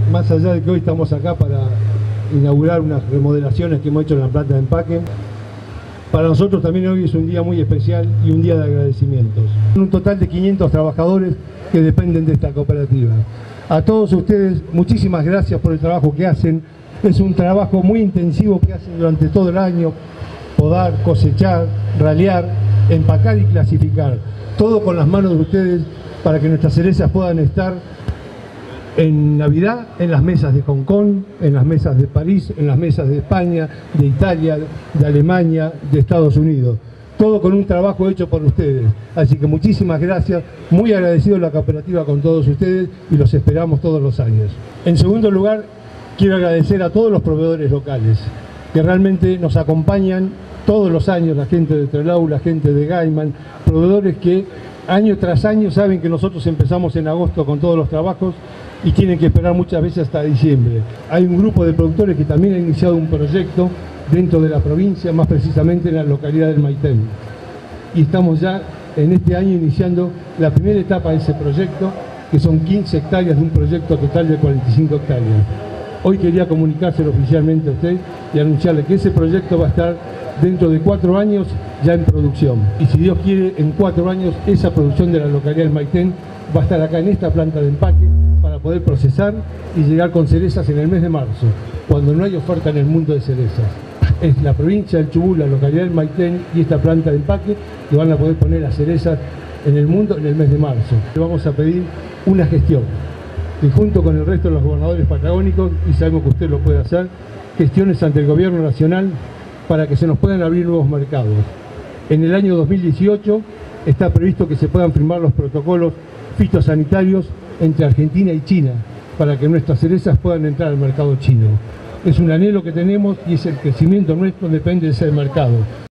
más allá de que hoy estamos acá para inaugurar unas remodelaciones que hemos hecho en la planta de empaque, para nosotros también hoy es un día muy especial y un día de agradecimientos. Un total de 500 trabajadores que dependen de esta cooperativa. A todos ustedes, muchísimas gracias por el trabajo que hacen. Es un trabajo muy intensivo que hacen durante todo el año: podar, cosechar, ralear, empacar y clasificar. Todo con las manos de ustedes para que nuestras cerezas puedan estar en Navidad en las mesas de Hong Kong, en las mesas de París, en las mesas de España, de Italia, de Alemania, de Estados Unidos. Todo con un trabajo hecho por ustedes. Así que muchísimas gracias, muy agradecido la cooperativa con todos ustedes y los esperamos todos los años. En segundo lugar, quiero agradecer a todos los proveedores locales que realmente nos acompañan todos los años, la gente de Trelew, la gente de Gaiman, proveedores que año tras año saben que nosotros empezamos en agosto con todos los trabajos y tienen que esperar muchas veces hasta diciembre. Hay un grupo de productores que también ha iniciado un proyecto dentro de la provincia, más precisamente en la localidad del Maitén. Y estamos ya en este año iniciando la primera etapa de ese proyecto, que son 15 hectáreas de un proyecto total de 45 hectáreas. Hoy quería comunicárselo oficialmente a usted y anunciarle que ese proyecto va a estar dentro de 4 años ya en producción. Y si Dios quiere, en 4 años esa producción de la localidad del Maitén va a estar acá en esta planta de empaque para poder procesar y llegar con cerezas en el mes de marzo, cuando no hay oferta en el mundo de cerezas. Es la provincia del Chubut, la localidad del Maitén y esta planta de empaque que van a poder poner las cerezas en el mundo en el mes de marzo. Le vamos a pedir una gestión, y junto con el resto de los gobernadores patagónicos, y sabemos que usted lo puede hacer, gestiones ante el gobierno nacional para que se nos puedan abrir nuevos mercados. En el año 2018 está previsto que se puedan firmar los protocolos fitosanitarios entre Argentina y China para que nuestras cerezas puedan entrar al mercado chino. Es un anhelo que tenemos y es el crecimiento nuestro, depende de ese mercado.